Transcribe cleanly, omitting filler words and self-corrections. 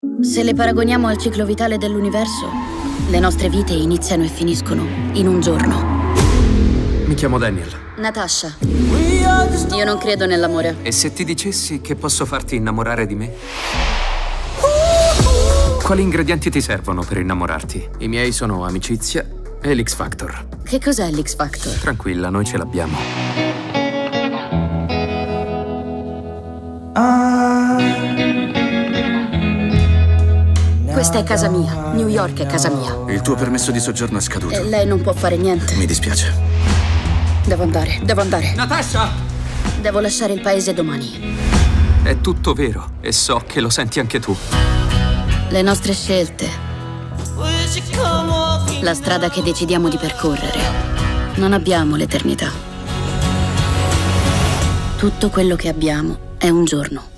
Se le paragoniamo al ciclo vitale dell'universo, le nostre vite iniziano e finiscono in un giorno. Mi chiamo Daniel. Natasha. Io non credo nell'amore. E se ti dicessi che posso farti innamorare di me? Quali ingredienti ti servono per innamorarti? I miei sono amicizia e l'X Factor. Che cos'è l'X Factor? Tranquilla, noi ce l'abbiamo. Questa è casa mia. New York è casa mia. Il tuo permesso di soggiorno è scaduto. E lei non può fare niente. Mi dispiace. Devo andare. Natasha! Devo lasciare il paese domani. È tutto vero e so che lo senti anche tu. Le nostre scelte. La strada che decidiamo di percorrere. Non abbiamo l'eternità. Tutto quello che abbiamo è un giorno.